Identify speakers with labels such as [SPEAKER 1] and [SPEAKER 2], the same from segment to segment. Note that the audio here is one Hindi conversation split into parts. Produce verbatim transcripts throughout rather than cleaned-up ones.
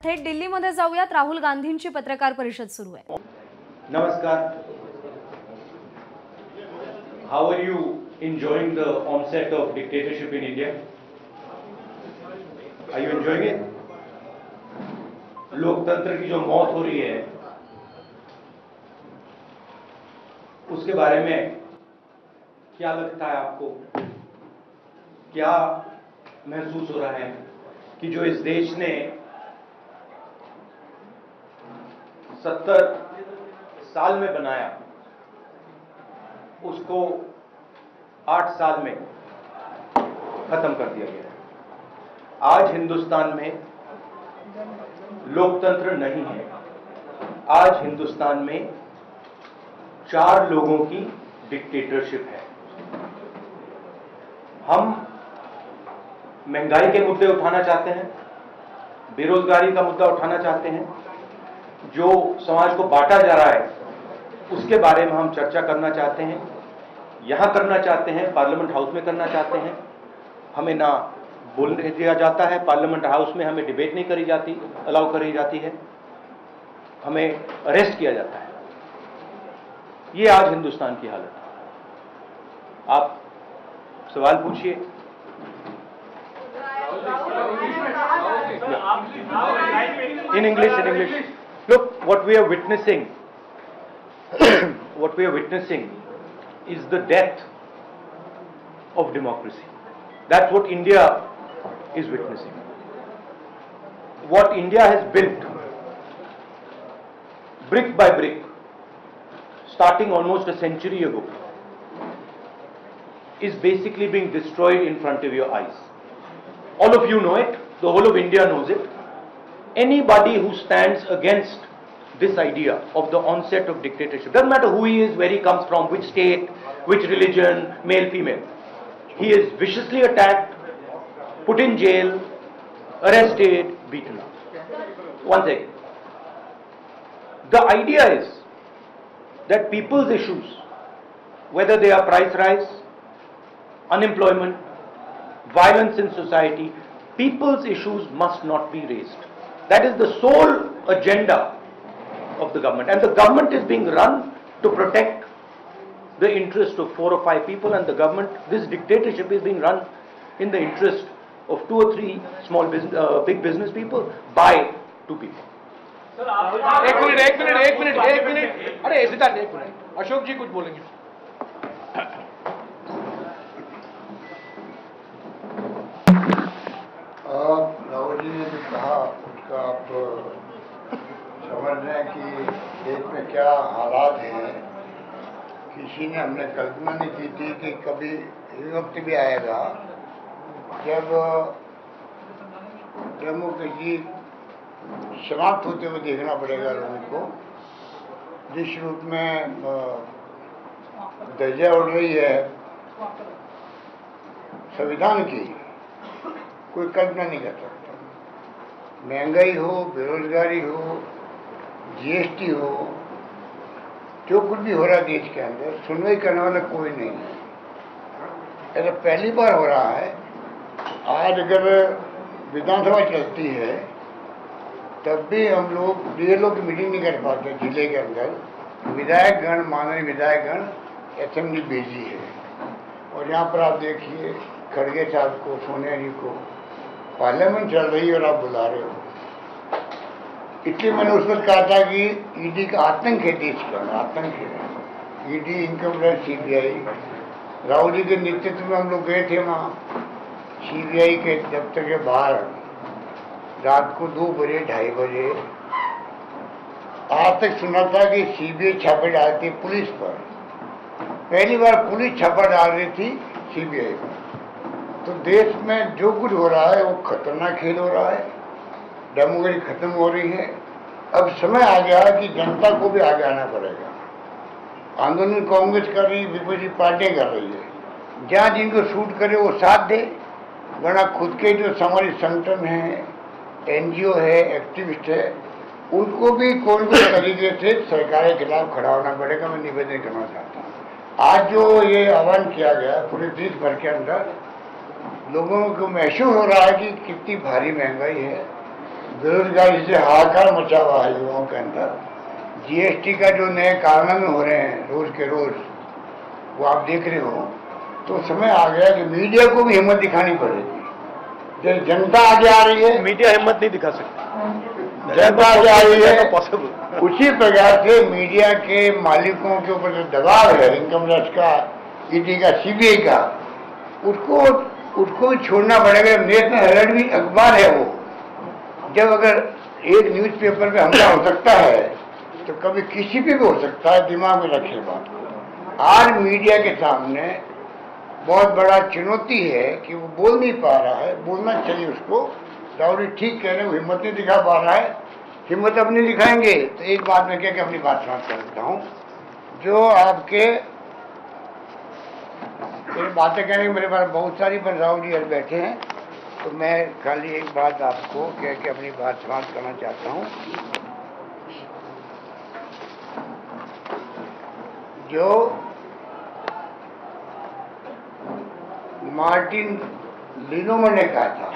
[SPEAKER 1] थेट दिल्लीमध्ये जाऊयात. राहुल गांधींची पत्रकार परिषद सुरू आहे.
[SPEAKER 2] नमस्कार. How are you enjoying the onset of dictatorship in India? Are you enjoying it? लोकतंत्र की जो मौत हो रही है उसके बारे में क्या लगता है आपको? क्या महसूस हो रहा है कि जो इस देश ने सत्तर साल में बनाया उसको आठ साल में खत्म कर दिया गया है। आज हिंदुस्तान में लोकतंत्र नहीं है। आज हिंदुस्तान में चार लोगों की डिक्टेटरशिप है। हम महंगाई के मुद्दे उठाना चाहते हैं, बेरोजगारी का मुद्दा उठाना चाहते हैं, जो समाज को बांटा जा रहा है उसके बारे में हम चर्चा करना चाहते हैं। यहां करना चाहते हैं, पार्लियामेंट हाउस में करना चाहते हैं। हमें ना बोलने दिया जाता है, पार्लियामेंट हाउस में हमें डिबेट नहीं करी जाती, अलाउ करी जाती है, हमें अरेस्ट किया जाता है। ये आज हिंदुस्तान की हालत है। आप सवाल पूछिए। In English in English Look, what we are witnessing, what we are witnessing is the death of democracy. That's what India is witnessing. What India has built, brick by brick, starting almost a century ago, is basically being destroyed in front of your eyes. All of you know it, the whole of India knows it. Anybody who stands against this idea of the onset of dictatorship, doesn't matter who he is, where he comes from, which state, which religion, male, female, he is viciously attacked, put in jail, arrested, beaten up. One second. The idea is that people's issues, whether they are price rise, unemployment, violence in society, people's issues must not be raised. That is the sole agenda of the government, and the government is being run to protect the interest of four or five people, and the government, this dictatorship is being run in the interest of two or three small business, uh, big business people by two people.
[SPEAKER 3] एक मिनट एक मिनट एक मिनट एक मिनट अरे सिद्धार्थ एक मिनट, अशोक जी कुछ बोलेंगे।
[SPEAKER 4] राहुल जी ने जो कहा उसका आप समझ रहे हैं कि देश में क्या हालात हैं। किसी ने हमने कल्पना नहीं की थी कि कभी ये वक्त भी आएगा जब डेमोक्रेसी समाप्त होते हुए देखना पड़ेगा लोगों को। जिस रूप में दर्जा उड़ रही है संविधान की, कोई कल्पना नहीं कर सकता। महंगाई हो, बेरोजगारी हो, जीएसटी हो, जो कुछ भी हो रहा है देश के अंदर, सुनवाई करने वाला कोई नहीं है। ऐसा पहली बार हो रहा है। आज अगर विधानसभा चलती है तब भी हम लोग डी लोग मीटिंग नहीं कर पाते जिले के अंदर। विधायकगण, माननीय विधायकगण असेंबली बिजी है। और यहाँ पर आप देखिए खड़गे साहब को, सोनिया जी को, पार्लियामेंट चल रही है और आप बुला रहे हो। इसलिए मैंने उस वक्त कहा था कि ईडी का आतंक है देश का, आतंक है। ED, income tax, CBI, Rahul ji के नेतृत्व में हम लोग गए थे वहाँ सीबीआई के दफ्तर के बाहर रात को दो बजे ढाई बजे। आज तक सुना था कि सीबीआई छापे डालती पुलिस पर। पहली बार पुलिस छापा डाल रही थी सीबीआई पर। तो देश में जो कुछ हो रहा है वो खतरनाक खेल हो रहा है। डेमोक्रेसी खत्म हो रही है। अब समय आ गया कि जनता को भी आगे आना पड़ेगा। आंदोलन कांग्रेस कर रही, विपक्षी पार्टियां कर रही है। जहाँ जिनको शूट करे वो साथ दे, वरना खुद के जो सामाजिक संगठन है, एनजीओ है, एक्टिविस्ट है, उनको भी कोई कोई तरीके से सरकार के खिलाफ खड़ा होना पड़ेगा। मैं निवेदन करना चाहता हूँ। आज जो ये आह्वान किया गया पूरे देश भर के अंदर, लोगों को महसूस हो रहा है कि कितनी भारी महंगाई है, बेरोजगारी से हाहाकार मचा हुआ है युवाओं के अंदर। जीएसटी का जो नए कानून हो रहे हैं रोज के रोज, वो आप देख रहे हो, तो समय आ गया कि मीडिया को भी हिम्मत दिखानी पड़ेगी। जब जनता आगे आ रही है,
[SPEAKER 2] मीडिया हिम्मत नहीं दिखा सकती,
[SPEAKER 4] जनता आगे आ रही है,
[SPEAKER 2] पॉसिबल।
[SPEAKER 4] उसी प्रकार से मीडिया के मालिकों के ऊपर जो दबाव है इनकम टैक्स का, ईडी का, सीबीआई का, उसको उसको भी छोड़ना पड़ेगा। नेशनल हेराल्ड भी अखबार है वो, जब अगर एक न्यूज़पेपर पे हमला हो सकता है तो कभी किसी पे भी हो सकता है, दिमाग में रखिए बात। आज मीडिया के सामने बहुत बड़ा चुनौती है कि वो बोल नहीं पा रहा है, बोलना चाहिए उसको। राहुल जी ठीक कह रहे हैं, वो हिम्मत नहीं दिखा पा रहा है, हिम्मत अब नहीं दिखाएंगे तो एक बात मैं कह के अपनी बात समाप्त कर देता हूँ। जो आपके मेरी बातें कहने की मेरे पास बहुत सारी, पर राहुल जी आज बैठे हैं तो मैं खाली एक बात आपको कह के अपनी बात समाप्त करना चाहता हूँ। जो मार्टिन लिनोमन ने कहा था,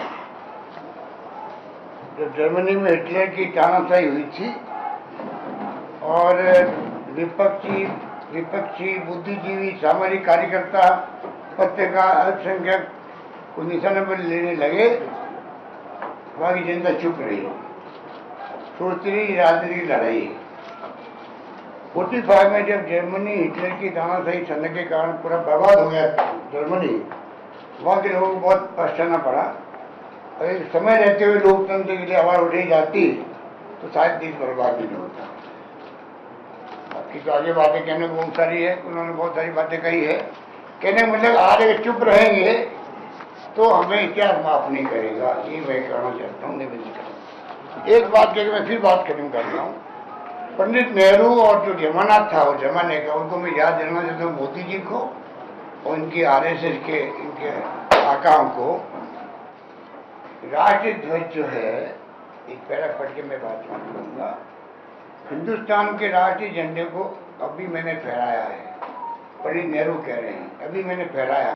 [SPEAKER 4] जो जर्मनी में हिटलर की तानाशाही हुई थी और विपक्षी विपक्षी बुद्धिजीवी, सामाजिक कार्यकर्ता, पत्रकार, अल्पसंख्यक को निशाने पर लेने लगे, वहां की जनता चुप रही, सोचती रही राजनीतिक लड़ाई। फोर्टी फाइव में जब जर्मनी हिटलर की तानाशाही चलने के कारण पूरा बर्बाद हो गया जर्मनी, वहाँ के लोगों को बहुत पछताना पड़ा। अगर समय रहते हुए लोकतंत्र के लिए आवाज उठाई जाती तो शायद देश बर्बाद भी नहीं होता। आपकी तो आगे बातें कहने को बहुत सारी है, उन्होंने बहुत सारी बातें कही है। कहने का मतलब आज अगर चुप रहेंगे तो हमें इतिहास माफ नहीं करेगा, ये मैं कहना चाहता हूँ, निवेदन करता हूँ। एक बात कह के मैं फिर बात खत्म कर रहा हूँ। पंडित नेहरू और जो जमाना था उस जमाने का, उनको मैं याद दिलाना चाहता हूँ मोदी जी को और इनके आरएसएस के इनके आकाओं को। राष्ट्रीय ध्वज जो है, एक पैरा पढ़ के मैं बात समाप्त करूंगा। हिंदुस्तान के राष्ट्रीय झंडे को अभी मैंने फहराया है, पंडित नेहरू कह रहे हैं, अभी मैंने फहराया,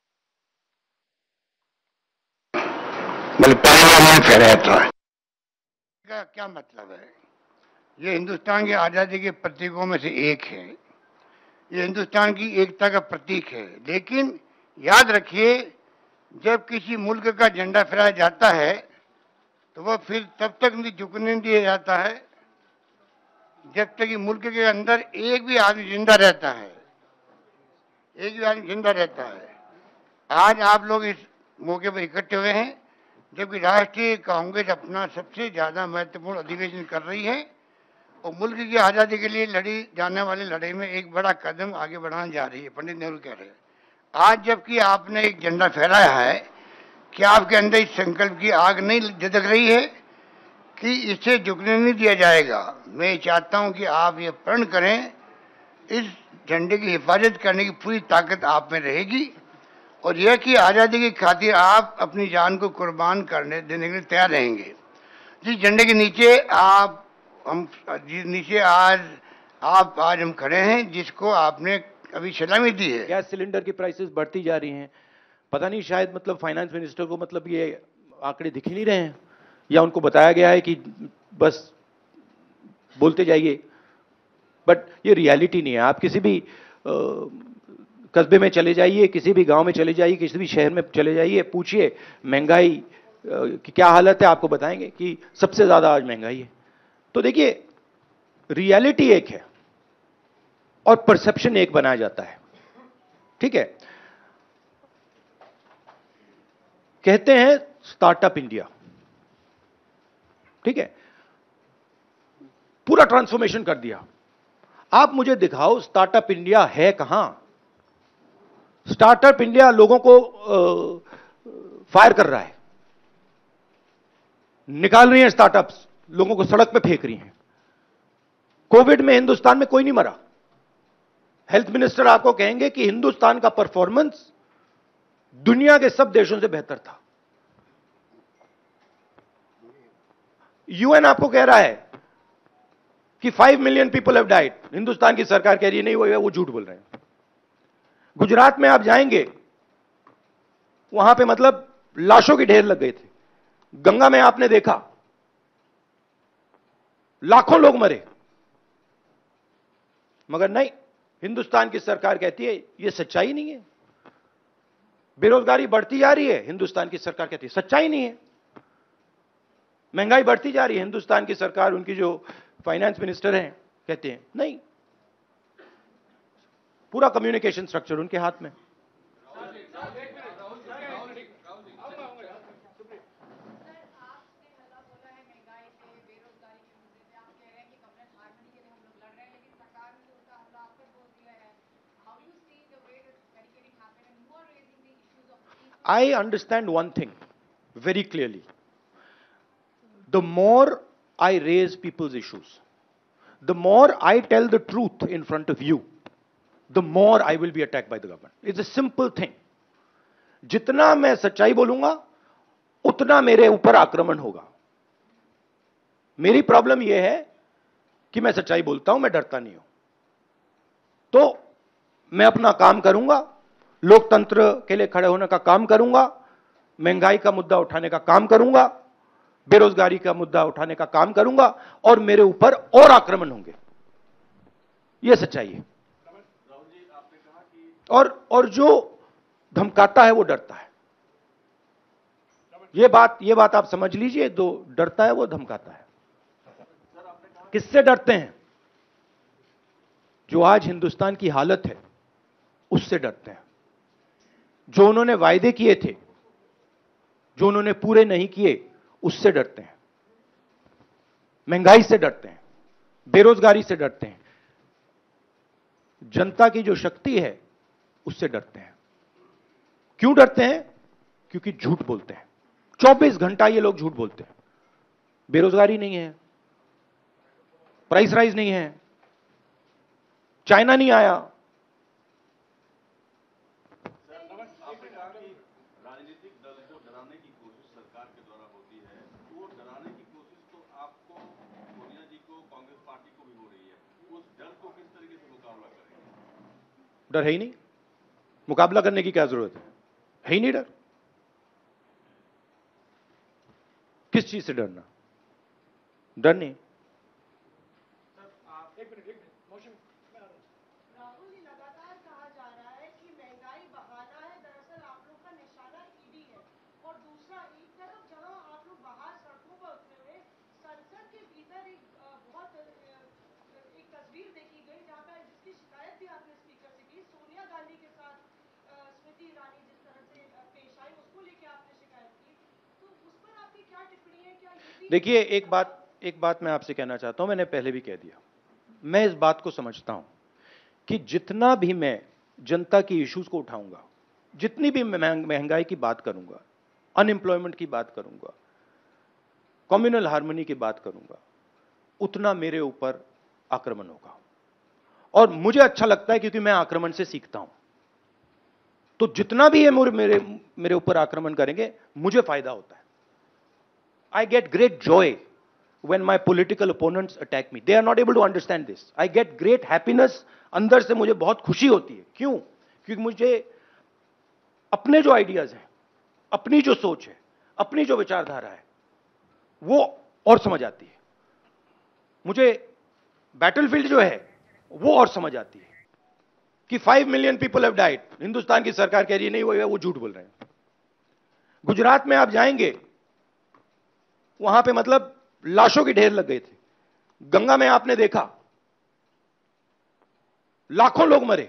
[SPEAKER 4] मतलब पहली बार मैंने फहराया था। का क्या मतलब है? ये हिंदुस्तान की आज़ादी के प्रतीकों में से एक है, ये हिंदुस्तान की एकता का प्रतीक है। लेकिन याद रखिए, जब किसी मुल्क का झंडा फहराया जाता है तो वह फिर तब तक नहीं झुकने दिया जाता है जब तक कि मुल्क के अंदर एक भी आदमी जिंदा रहता है, एक भी आदमी जिंदा रहता है। आज आप लोग इस मौके पर इकट्ठे हुए हैं जबकि राष्ट्रीय कांग्रेस अपना सबसे ज्यादा महत्वपूर्ण अधिवेशन कर रही है और मुल्क की आज़ादी के लिए लड़ी जाने वाली लड़ाई में एक बड़ा कदम आगे बढ़ाने जा रही है, पंडित नेहरू कह रहे हैं। आज जबकि आपने एक झंडा फहराया है, क्या आपके अंदर इस संकल्प की आग नहीं झदक रही है कि इसे झुकने नहीं दिया जाएगा? मैं चाहता हूं कि आप ये प्रण करें, इस झंडे की हिफाजत करने की पूरी ताकत आप में रहेगी और यह कि आज़ादी की खातिर आप अपनी जान को कुर्बान करने देने के लिए तैयार रहेंगे। जिस झंडे के नीचे आप हम जिस नीचे आज आप आज हम खड़े हैं, जिसको आपने अभी सलामी दी है।
[SPEAKER 5] गैस सिलेंडर की प्राइसेस बढ़ती जा रही हैं, पता नहीं शायद मतलब फाइनेंस मिनिस्टर को मतलब ये आंकड़े दिख ही नहीं रहे हैं या उनको बताया गया है कि बस बोलते जाइए, बट ये रियलिटी नहीं है। आप किसी भी कस्बे में चले जाइए, किसी भी गांव में चले जाइए, किसी भी शहर में चले जाइए, पूछिए महंगाई की क्या हालत है, आपको बताएंगे कि सबसे ज्यादा आज महंगाई है। तो देखिए, रियलिटी एक है और परसेप्शन एक बनाया जाता है, ठीक है। कहते हैं स्टार्टअप इंडिया, ठीक है, पूरा ट्रांसफॉर्मेशन कर दिया। आप मुझे दिखाओ स्टार्टअप इंडिया है कहां? स्टार्टअप इंडिया लोगों को आ, फायर कर रहा है, निकाल रही है स्टार्टअप्स, लोगों को सड़क पे फेंक रही हैं। कोविड में हिंदुस्तान में कोई नहीं मरा। हेल्थ मिनिस्टर आपको कहेंगे कि हिंदुस्तान का परफॉर्मेंस दुनिया के सब देशों से बेहतर था। यूएन आपको कह रहा है कि five million people have died, Hindustan की सरकार कह रही है नहीं वो वो झूठ बोल रहे हैं। गुजरात में आप जाएंगे, वहां पे मतलब लाशों के ढेर लग गए थे। गंगा में आपने देखा लाखों लोग मरे, मगर नहीं, हिंदुस्तान की सरकार कहती है यह सच्चाई नहीं है। बेरोजगारी बढ़ती जा रही है, हिंदुस्तान की सरकार कहती है सच्चाई नहीं है। महंगाई बढ़ती जा रही है, हिंदुस्तान की सरकार, उनकी जो फाइनेंस मिनिस्टर हैं, कहते हैं नहीं। पूरा कम्युनिकेशन स्ट्रक्चर उनके हाथ में। I understand one thing very clearly. The more I raise people's issues, the more I tell the truth in front of you, the more I will be attacked by the government. It's a simple thing. जितना मैं सच्चाई बोलूंगा, उतना मेरे ऊपर आक्रमण होगा। मेरी प्रॉब्लम यह है कि मैं सच्चाई बोलता हूं, मैं डरता नहीं हूं। तो मैं अपना काम करूंगा, लोकतंत्र के लिए खड़े होने का काम करूंगा, महंगाई का मुद्दा उठाने का काम करूंगा, बेरोजगारी का मुद्दा उठाने का काम करूंगा, और मेरे ऊपर और आक्रमण होंगे। यह सच्चाई है। और और जो धमकाता है वो डरता है। ये बात ये बात आप समझ लीजिए, जो डरता है वो धमकाता है। किससे डरते हैं? जो आज हिंदुस्तान की हालत है उससे डरते हैं। जो उन्होंने वायदे किए थे, जो उन्होंने पूरे नहीं किए, उससे डरते हैं। महंगाई से डरते हैं, बेरोजगारी से डरते हैं, जनता की जो शक्ति है उससे डरते हैं। क्यों डरते हैं? क्योंकि झूठ बोलते हैं। चौबीस घंटा ये लोग झूठ बोलते हैं। बेरोजगारी नहीं है, प्राइस राइज नहीं है, चाइना नहीं आया।
[SPEAKER 6] राजनीतिक दल को डराने की कोशिश सरकार के द्वारा होती है, वो डराने की कोशिश तो आपको, सोनिया जी को, कांग्रेस पार्टी को भी हो रही है। उस डर को किस तरीके से मुकाबला करेंगे?
[SPEAKER 5] डर है ही नहीं, मुकाबला करने की क्या जरूरत है? है ही नहीं डर। किस चीज से डरना? डर नहीं।
[SPEAKER 7] राहुल जी, लगातार कहा जा रहा है कि महंगाई बहाना है, दरअसल आप लोग का निशाना ईडी है। और दूसरा, एक तरफ जहां आप लोग बाहर सड़कों पर उतरे हुए, संसद के भीतर एक अ, बहुत अ, एक तस्वीर देखी गई जहां पर जिसकी शिकायत भी आपने स्पीकर से की, सोनिया गांधी के साथ अ, स्मृति ईरानी जिस तरह से अ, पेश आई, उसको लेकर आपने शिकायत की। तो उस पर आपकी क्या टिप्पणी है? क्या ये भी
[SPEAKER 5] देखिए, एक बात एक बात मैं आपसे कहना चाहता हूं, मैंने पहले भी कह दिया। मैं इस बात को समझता हूं कि जितना भी मैं जनता की इश्यूज को उठाऊंगा, जितनी भी मैं महंगाई की बात करूंगा, अनएम्प्लॉयमेंट की बात करूंगा, कम्युनल हार्मनी की बात करूंगा, उतना मेरे ऊपर आक्रमण होगा। और मुझे अच्छा लगता है क्योंकि मैं आक्रमण से सीखता हूं। तो जितना भी ये मेरे मेरे ऊपर आक्रमण करेंगे, मुझे फायदा होता है। I get great joy when my political opponents attack me. They are not able to understand this. I get great happiness. अंदर से मुझे बहुत खुशी होती है। क्यों? क्योंकि मुझे अपने जो आइडियाज हैं, अपनी जो सोच है, अपनी जो विचारधारा है, वो और समझ आती है। मुझे बैटलफील्ड जो है वो और समझ आती है कि five million people have died. Hindustan की सरकार कह रही है नहीं, वो वो झूठ बोल रहे हैं। गुजरात में आप जाएंगे, वहां पे मतलब लाशों के ढेर लग गए थे। गंगा में आपने देखा, लाखों लोग मरे,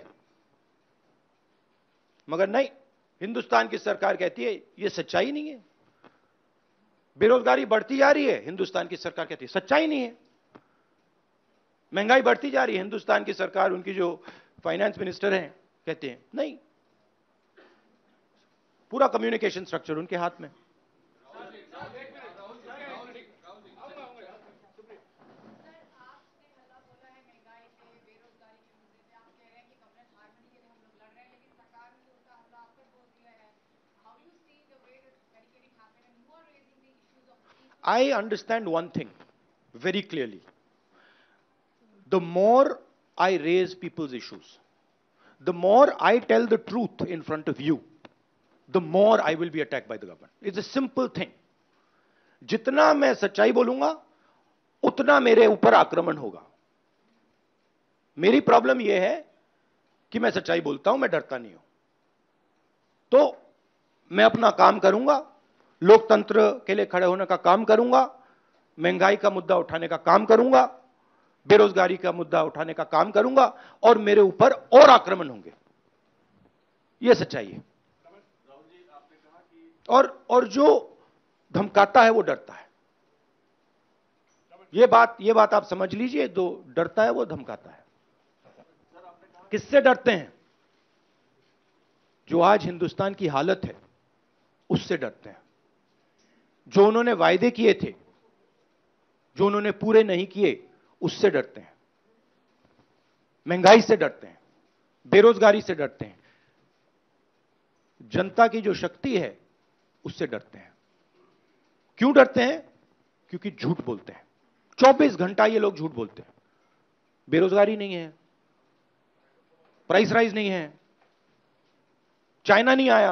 [SPEAKER 5] मगर नहीं, हिंदुस्तान की सरकार कहती है यह सच्चाई नहीं है। बेरोजगारी बढ़ती जा रही है, हिंदुस्तान की सरकार कहती है सच्चाई नहीं है। महंगाई बढ़ती जा रही है, हिंदुस्तान की सरकार, उनकी जो फाइनेंस मिनिस्टर हैं, कहते हैं नहीं। पूरा कम्युनिकेशन स्ट्रक्चर उनके हाथ में। I understand one thing very clearly. The more I raise people's issues, the more I tell the truth in front of you, the more I will be attacked by the government. It's a simple thing. जितना मैं सच्चाई बोलूंगा, उतना मेरे ऊपर आक्रमण होगा। मेरी प्रॉब्लम यह है कि मैं सच्चाई बोलता हूं, मैं डरता नहीं हूं। तो मैं अपना काम करूंगा, लोकतंत्र के लिए खड़े होने का काम करूंगा, महंगाई का मुद्दा उठाने का काम करूंगा, बेरोजगारी का मुद्दा उठाने का काम करूंगा, और मेरे ऊपर और आक्रमण होंगे। यह सच्चाई है। और और जो धमकाता है वो डरता है। ये बात ये बात आप समझ लीजिए, जो डरता है वो धमकाता है। किससे डरते हैं? जो आज हिंदुस्तान की हालत है उससे डरते हैं। जो उन्होंने वायदे किए थे, जो उन्होंने पूरे नहीं किए, उससे डरते हैं। महंगाई से डरते हैं, बेरोजगारी से डरते हैं, जनता की जो शक्ति है उससे डरते हैं। क्यों डरते हैं? क्योंकि झूठ बोलते हैं। चौबीस घंटा ये लोग झूठ बोलते हैं। बेरोजगारी नहीं है, प्राइस राइज नहीं है, चाइना नहीं आया।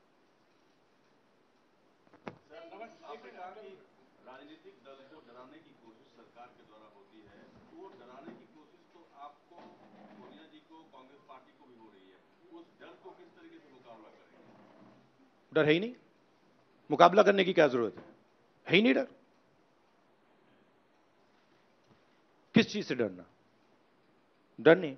[SPEAKER 6] आपने कहा कि राजनीतिक दल को डराने की कोशिश सरकार के द्वारा होती है, वो डराने की कोशिश तो आपको, सोनिया जी को, कांग्रेस पार्टी को भी हो रही है। उस डर को किस तरीके से मुकाबला करेंगे?
[SPEAKER 5] डर है ही नहीं, मुकाबला करने की क्या जरूरत है? है ही नहीं डर। किस चीज से डरना? डर नहीं।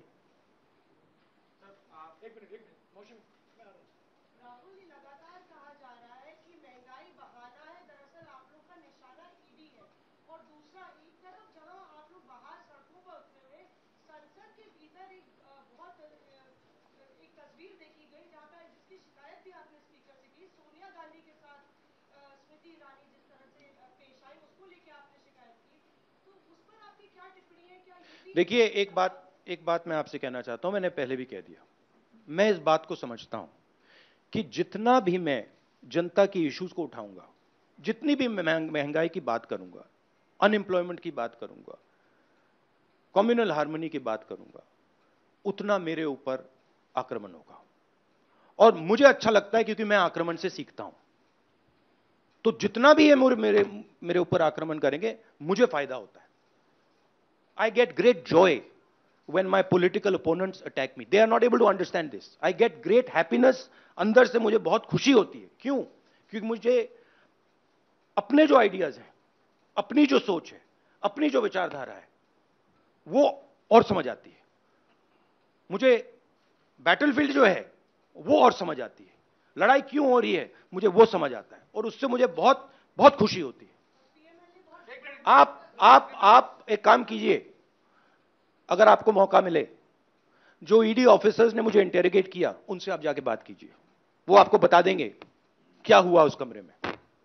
[SPEAKER 7] राहुल जी, लगातार कहा जा रहा है कि महंगाई बहाना है, दरअसल आप लोग का निशाना ईडी है। और दूसरा, एक तरफ जहां आप लोग बाहर सड़कों पर उतरे हुए, संसद के भीतर एक अ, बहुत अ, एक तस्वीर देखी गई जहां पर जिसकी शिकायत भी आपने स्पीकर से की, सोनिया गांधी के साथ अ, स्मृति ईरानी जिस तरह से अ, पेश आई, उसको लेकर आपने शिकायत की। तो उस पर आपकी क्या टिप्पणी है? क्या ये भी
[SPEAKER 5] देखिए, एक बात एक बात मैं आपसे कहना चाहता हूं, मैंने पहले भी कह दिया। मैं इस बात को समझता हूं कि जितना भी मैं जनता की इश्यूज को उठाऊंगा, जितनी भी मैं महंगाई की बात करूंगा, अनएम्प्लॉयमेंट की बात करूंगा, कम्युनल हार्मनी की बात करूंगा, उतना मेरे ऊपर आक्रमण होगा। और मुझे अच्छा लगता है क्योंकि मैं आक्रमण से सीखता हूं। तो जितना भी ये मेरे मेरे ऊपर आक्रमण करेंगे, मुझे फायदा होता है। I get great joy when my political opponents attack me. They are not able to understand this. I get great happiness. अंदर से मुझे बहुत खुशी होती है। क्यों? क्योंकि मुझे अपने जो आइडियाज हैं, अपनी जो सोच है, अपनी जो विचारधारा है, वो और समझ आती है। मुझे बैटलफील्ड जो है वो और समझ आती है। लड़ाई क्यों हो रही है मुझे वो समझ आता है, और उससे मुझे बहुत बहुत खुशी होती है। आप आप आप एक काम कीजिए, अगर आपको मौका मिले, जो ईडी ऑफिसर्स ने मुझे इंटेरोगेट किया उनसे आप जाके बात कीजिए, वो आपको बता देंगे क्या हुआ उस कमरे में।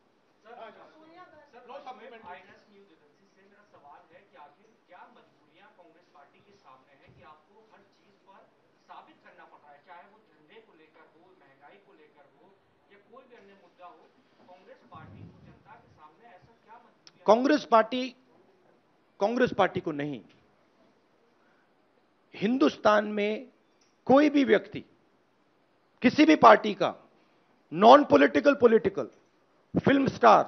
[SPEAKER 5] कांग्रेस पार्टी कांग्रेस पार्टी को नहीं, हिंदुस्तान में कोई भी व्यक्ति, किसी भी पार्टी का, non political, political, film star,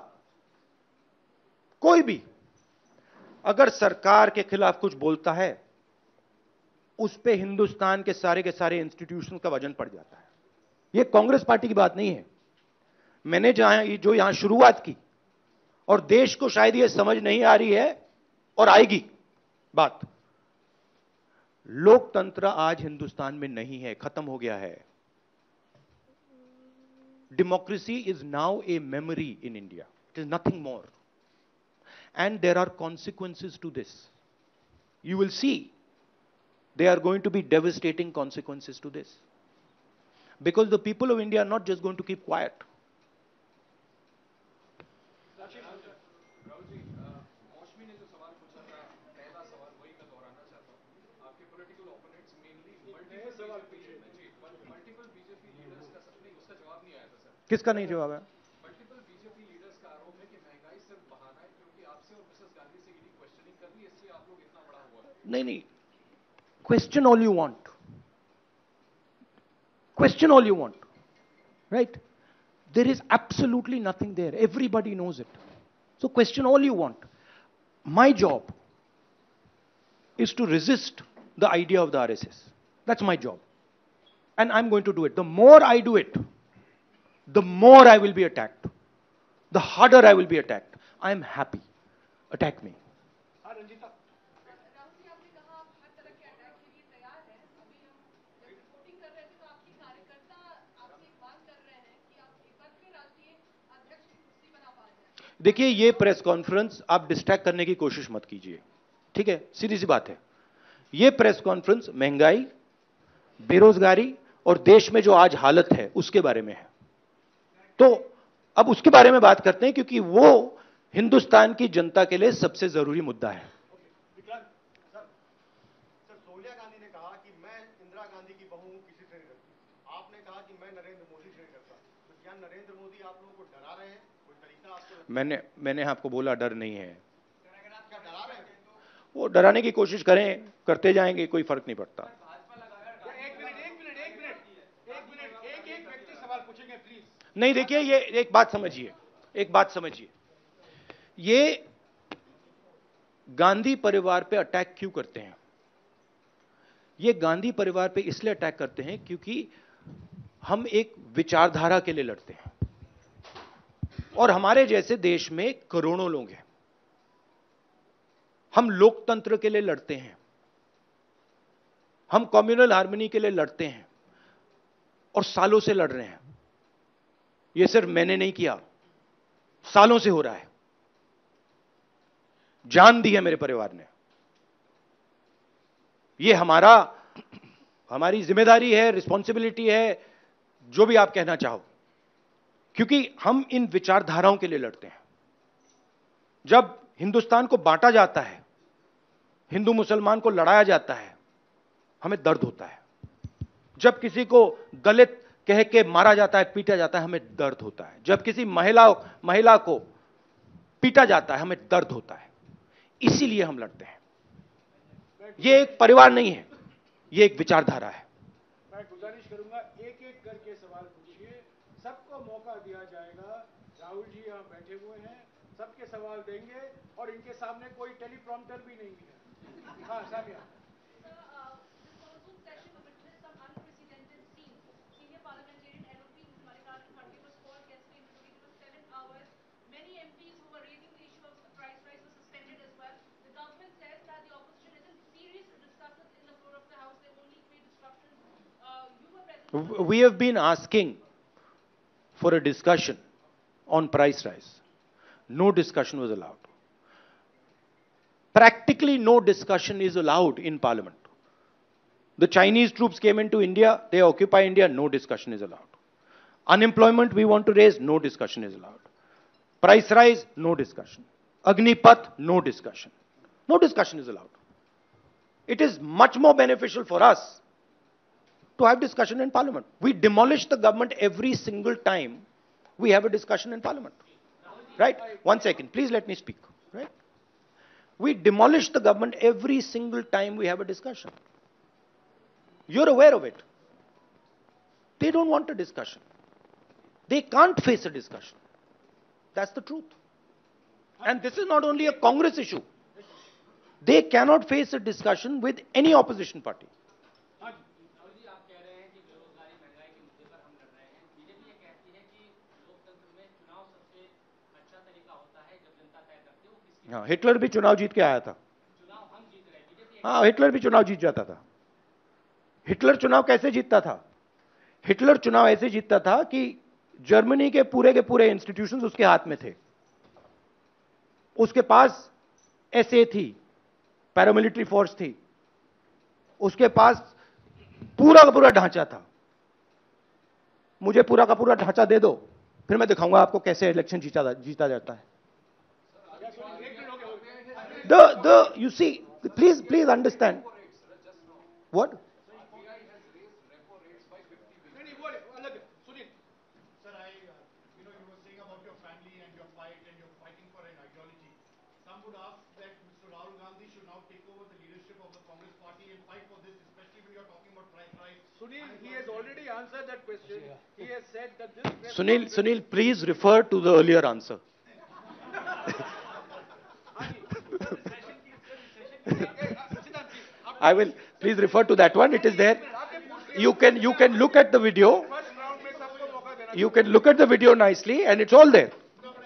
[SPEAKER 5] कोई भी अगर सरकार के खिलाफ कुछ बोलता है, उस पे हिंदुस्तान के सारे के सारे इंस्टीट्यूशन का वजन पड़ जाता है। यह कांग्रेस पार्टी की बात नहीं है। मैंने जहां जो यहां शुरुआत की, और देश को शायद यह समझ नहीं आ रही है और आएगी बात, लोकतंत्र आज हिंदुस्तान में नहीं है, खत्म हो गया है। Democracy is now a memory in India, it is nothing more, and there are consequences to this. You will see there are going to be devastating consequences to this, because the people of India are not just going to keep quiet.
[SPEAKER 3] Rahul ji, Mausami ने जो सवाल पूछा था, पहला सवाल वही मैं दोहराना चाहता हूँ। आपके political opponents mainly multiple multiple BJP leaders का सब नहीं, उसका जवाब नहीं आया था सर।
[SPEAKER 5] किसका नहीं जवाब है?
[SPEAKER 3] मल्टीपल बीजेपी लीडर्स का आरोप है कि महंगाई सिर्फ बहाना है, क्योंकि आपसे और मिसेस गांधी से ईडी क्वेश्चनिंग कर रही है, इसलिए आप लोग इतना बड़ा हुआ है।
[SPEAKER 5] नहीं नहीं, question all you want, question all you want, right? There is absolutely nothing there, everybody knows it, so question all you want. my job is to resist the idea of the R S S. That's my job. And I'm going to do it. The more I do it, the more I will be attacked. The harder I will be attacked. I am happy. Attack me.
[SPEAKER 7] Rahul ji आपने कहा आप हर तरह के अटैक के लिए तैयार हैं। अभी हम जब रिपोर्टिंग कर रहे थे तो आपके कार्यकर्ता आपसे एक मांग कर रहे हैं कि आप एक बार फिर राष्ट्रीय अध्यक्ष की कुर्सी बना पा जाए।
[SPEAKER 5] देखिए, ये प्रेस कॉन्फ्रेंस आप डिस्ट्रैक्ट करने की कोशिश मत कीजिए, ठीक है? सीधी सी बात है। ये प्रेस कॉन्फ्रेंस महंगाई, बेरोजगारी और देश में जो आज हालत है उसके बारे में है। तो अब उसके बारे में बात करते हैं, क्योंकि वो हिंदुस्तान की जनता के लिए सबसे जरूरी मुद्दा है।
[SPEAKER 8] सोनिया गांधी ने कहा कि मैं इंदिरा गांधी की बहू हूं, किसी से नहीं डरती। आपने कहा कि मैं नरेंद्र मोदी से नहीं डरता। तो क्या नरेंद्र मोदी आप लोगों को डरा रहे हैं? कोई तरीका आपको?
[SPEAKER 5] मैंने मैंने आपको बोला डर नहीं है।
[SPEAKER 8] क्या डरा रहे हैं?
[SPEAKER 5] वो डराने की कोशिश करें, करते जाएंगे, कोई फर्क नहीं पड़ता।
[SPEAKER 8] एक मिनट एक मिनट एक मिनट एक मिनट एक एक व्यक्ति सवाल पूछेंगे प्लीज।
[SPEAKER 5] नहीं, देखिए, ये एक बात समझिए, एक बात समझिए, ये गांधी परिवार पे अटैक क्यों करते हैं? ये गांधी परिवार पे इसलिए अटैक करते हैं क्योंकि हम एक विचारधारा के लिए लड़ते हैं और हमारे जैसे देश में करोड़ों लोग हैं। हम लोकतंत्र के लिए लड़ते हैं, हम कम्युनल हार्मनी के लिए लड़ते हैं और सालों से लड़ रहे हैं। यह सिर्फ मैंने नहीं किया, सालों से हो रहा है। जान दी है मेरे परिवार ने। यह हमारा हमारी जिम्मेदारी है, रिस्पॉन्सिबिलिटी है, जो भी आप कहना चाहो, क्योंकि हम इन विचारधाराओं के लिए लड़ते हैं। जब हिंदुस्तान को बांटा जाता है, हिंदू मुसलमान को लड़ाया जाता है, हमें दर्द होता है। जब किसी को दलित कह के मारा जाता है, पीटा जाता है, हमें दर्द होता है। जब किसी महिला महिला को पीटा जाता है, हमें दर्द होता है। इसीलिए हम लड़ते हैं। यह एक परिवार नहीं है, यह एक विचारधारा है।
[SPEAKER 8] मैं गुजारिश करूंगा एक एक करके सवाल पूछिए, सबको मौका दिया जाएगा। राहुल जी यहाँ बैठे हुए हैं, सबके सवाल देंगे और इनके सामने कोई टेलीप्रॉम्प्टर भी नहीं है। हाँ Samia.
[SPEAKER 5] We have been asking for a discussion on price rise. No discussion was allowed. Practically no discussion is allowed in parliament. The Chinese troops came into India, they occupy India, no discussion is allowed. Unemployment we want to raise, no discussion is allowed. Price rise, no discussion. Agnipath, no discussion. No discussion is allowed. It is much more beneficial for us to have discussion in parliament. We demolish the government every single time we have a discussion in parliament. Right? One second, please let me speak. Right? We demolish the government every single time we have a discussion. You're aware of it. They don't want a discussion. They can't face a discussion. That's the truth. And this is not only a Congress issue. They cannot face a discussion with any opposition party. हाँ, हिटलर भी चुनाव जीत के आया था। हाँ, हिटलर भी चुनाव जीत जाता था। हिटलर चुनाव कैसे जीतता था? हिटलर चुनाव ऐसे जीतता था कि जर्मनी के पूरे के पूरे इंस्टीट्यूशंस उसके हाथ में थे। उसके पास एसए थी, पैरामिलिट्री फोर्स थी, उसके पास पूरा का पूरा ढांचा था। मुझे पूरा का पूरा ढांचा दे दो, फिर मैं दिखाऊंगा आपको कैसे इलेक्शन जीता जीता जाता है। The, the, you see, please, please understand. What?
[SPEAKER 8] Sir, I, uh, you know, you were saying about your family and your fight and you're fighting for an ideology. Some would ask that Mister Rahul Gandhi should now take over the leadership of the Congress party and fight for this, especially when you're talking about price rise. Sunil, he has already answered that question. He has said that this...
[SPEAKER 5] Sunil, Sunil, please refer to the earlier answer. I will please refer to that one. It is there. You can you can look at the video. You can look at the video nicely, and it's all there.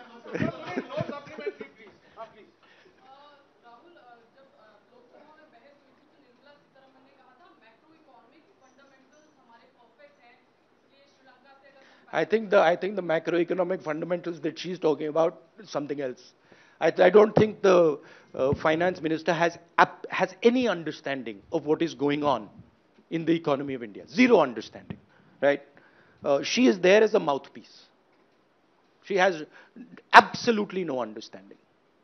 [SPEAKER 5] I think the I think the macroeconomic fundamentals that she's talking about is something else. I, I don't think the uh, finance minister has ap- has any understanding of what is going on in the economy of India. Zero understanding, right? Uh, she is there as a mouthpiece. She has absolutely no understanding.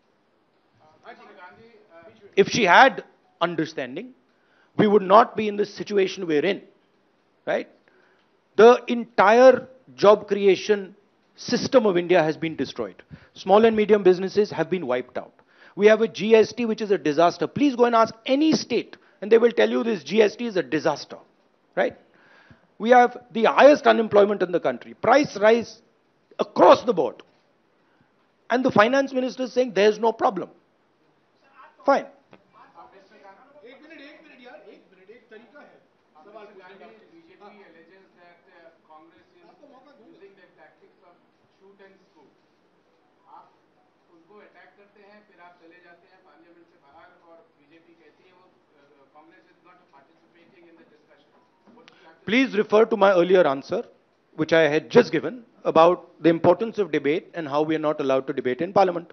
[SPEAKER 5] If she had understanding, we would not be in the situation we're in, right? The entire job creation system of India has been destroyed. Small and medium businesses have been wiped out. We have a G S T which is a disaster. Please go and ask any state and they will tell you this G S T is a disaster, right? We have the highest unemployment in the country. Price rise across the board. And the finance minister is saying there's no problem. Fine.
[SPEAKER 8] एक मिनट एक मिनट यार एक मिनट एक तरीका है सवाल पूछने का BJP alleges that Congress is using the tactics of shoot and scoop आप उनको अटैक करते हैं फिर आप चले जाते हैं पार्लियामेंट से बाहर और बीजेपी कहती है वो Congress is not participating in the discussion
[SPEAKER 5] Please refer to my earlier answer which I had just given about the importance of debate and how we are not allowed to debate in parliament.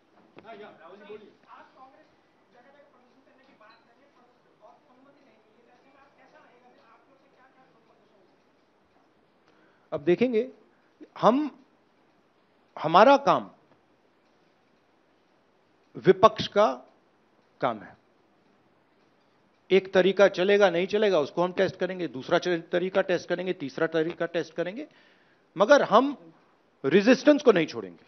[SPEAKER 5] अब देखेंगे हम हमारा काम विपक्ष का काम है. एक तरीका चलेगा नहीं चलेगा उसको हम टेस्ट करेंगे, दूसरा तरीका टेस्ट करेंगे, तीसरा तरीका टेस्ट करेंगे, मगर हम रेजिस्टेंस को नहीं छोड़ेंगे.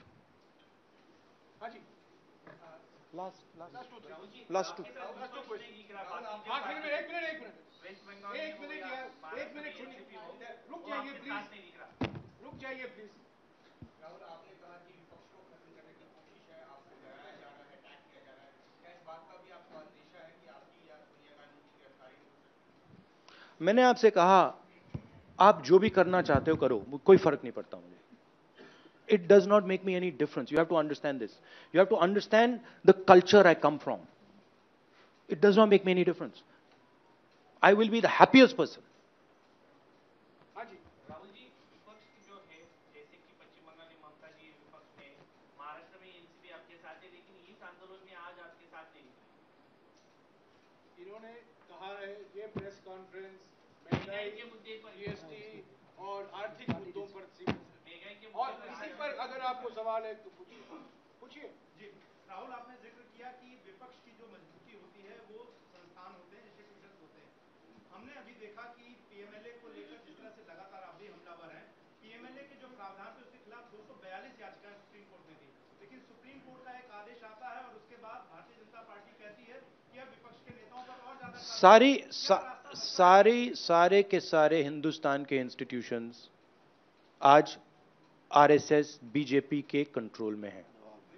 [SPEAKER 5] लास्ट टू
[SPEAKER 8] आखिर में एक मिनट एक मिनट एक मिनट यार एक मिनट सुनिए रुक जाइए प्लीज रुक जाइए प्लीज राहुल आपने कहा कि विपक्ष को खत्म करने की कोशिश है आपको डराया जा रहा है अटैक किया जा रहा है क्या इस बात का भी आपको अंदेशा है कि आपकी या सोनिया गांधी की गिरफ्तारी हो सकती है?
[SPEAKER 5] मैंने आपसे कहा आप जो भी करना चाहते हो करो, कोई फर्क नहीं पड़ता मुझे. It does not make me any difference. You have to understand this. You have to understand the culture I come from. It does not make me any difference. I will be the happiest person.
[SPEAKER 8] हाँ जी
[SPEAKER 9] राहुल जी विपक्ष जो है जैसे कि पश्चिम बंगाल में ममता जी विपक्ष में महाराष्ट्र में एनसीपी आपके साथ है लेकिन इस आंदोलन में आज आपके साथ नहीं.
[SPEAKER 8] इन्होंने कहा है ये प्रेस कॉन्फ्रेंस महंगाई
[SPEAKER 9] के मुद्दे पर
[SPEAKER 8] जीएसटी और आर्थिक मुद्दों पर सीमित है
[SPEAKER 9] महंगाई के
[SPEAKER 8] और
[SPEAKER 9] मुद्दे
[SPEAKER 8] इसी पर अगर आपको सवाल है तो पूछिए पूछिए
[SPEAKER 10] जी राहुल आपने जिक्र किया कि विपक्ष की जो मजबूती होती है वो संस्थान होते हैं इंस्टीट्यूशंस होते हैं. हमने अभी देखा कि पीएमएलए को लेकर जिस तरह से लगातार आप भी हमलावर हैं पीएमएलए के जो प्रावधान थे उसके खिलाफ दो सौ बयालीस याचिकाएं सुप्रीम कोर्ट में थी लेकिन सुप्रीम कोर्ट का एक आदेश आता है और उसके बाद भारतीय जनता पार्टी कहती है कि अब विपक्ष के नेताओं पर और ज्यादा
[SPEAKER 5] सारी सा, सारी सारे के सारे हिंदुस्तान के इंस्टीट्यूशंस आज आरएसएस बीजेपी के कंट्रोल में है.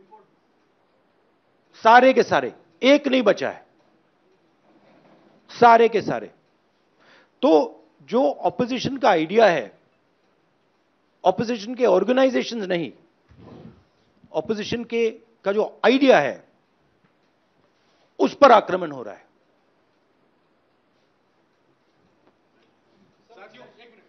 [SPEAKER 5] सारे के सारे, एक नहीं बचा है, सारे के सारे. तो जो ऑपोजिशन का आइडिया है, ऑपोजिशन के ऑर्गेनाइजेशंस नहीं, ऑपोजिशन के का जो आइडिया है उस पर आक्रमण हो रहा है.
[SPEAKER 8] साथियों एक मिनट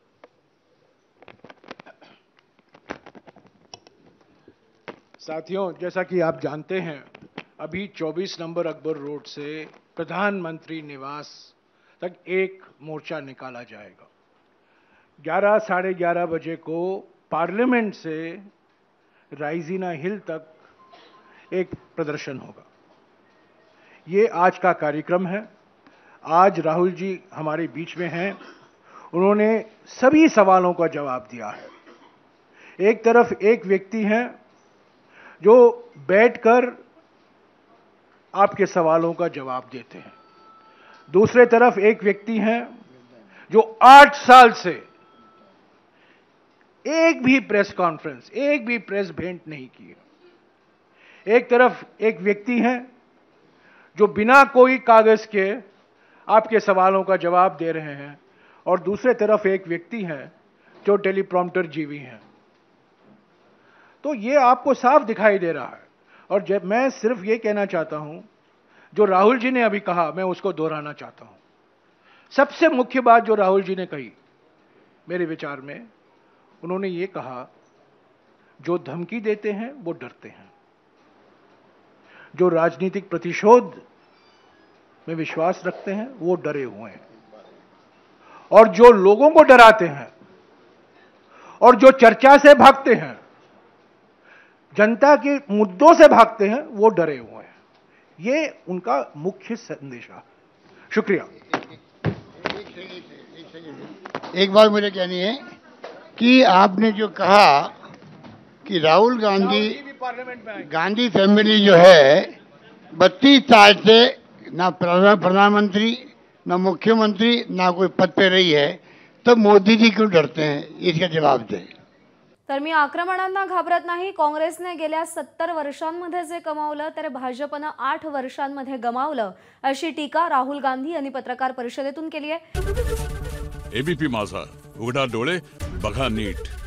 [SPEAKER 8] साथियों जैसा कि आप जानते हैं अभी चौबीस नंबर अकबर रोड से प्रधानमंत्री निवास तक एक मोर्चा निकाला जाएगा. ग्यारह साढ़े ग्यारह बजे को पार्लियामेंट से राइजीना हिल तक एक प्रदर्शन होगा. ये आज का कार्यक्रम है. आज राहुल जी हमारे बीच में हैं. उन्होंने सभी सवालों का जवाब दिया है. एक तरफ एक व्यक्ति हैं जो बैठकर आपके सवालों का जवाब देते हैं. दूसरे तरफ एक व्यक्ति हैं जो आठ साल से एक भी प्रेस कॉन्फ्रेंस, एक भी प्रेस भेंट नहीं की है. एक तरफ एक व्यक्ति हैं जो बिना कोई कागज के
[SPEAKER 11] आपके सवालों का जवाब दे रहे हैं और दूसरे तरफ एक व्यक्ति हैं जो टेलीप्रॉम्प्टर जीवी हैं। तो ये आपको साफ दिखाई दे रहा है। और जब मैं सिर्फ ये कहना चाहता हूं, जो राहुल जी ने अभी कहा मैं उसको दोहराना चाहता हूं। सबसे मुख्य बात जो राहुल जी ने कही मेरे विचार में, उन्होंने ये कहा जो धमकी देते हैं वो डरते हैं, जो राजनीतिक प्रतिशोध में विश्वास रखते हैं वो डरे हुए हैं, और जो लोगों को डराते हैं और जो चर्चा से भागते हैं, जनता के मुद्दों से भागते हैं, वो डरे हुए हैं। ये उनका मुख्य संदेश है। शुक्रिया।
[SPEAKER 4] एक बात मुझे कहनी है कि आपने जो कहा कि राहुल गांधी गांधी फैमिली जो है बत्तीस साल से ना प्रधानमंत्री ना मुख्यमंत्री ना कोई पद पे रही है, तो मोदी जी क्यों डरते हैं? इसका जवाब दें।
[SPEAKER 1] तर मी आक्रमणांना घाबरत नाही। काँग्रेसने गेल्या सत्तर वर्षांमध्ये जे कमावलं तर भाजपनं आठ वर्षांमध्ये गमावलं, अशी टीका राहुल गांधी यांनी पत्रकार परिषदेतून केली आहे।
[SPEAKER 12] एबीपी माझा, उघडा डोळे बघा नीट।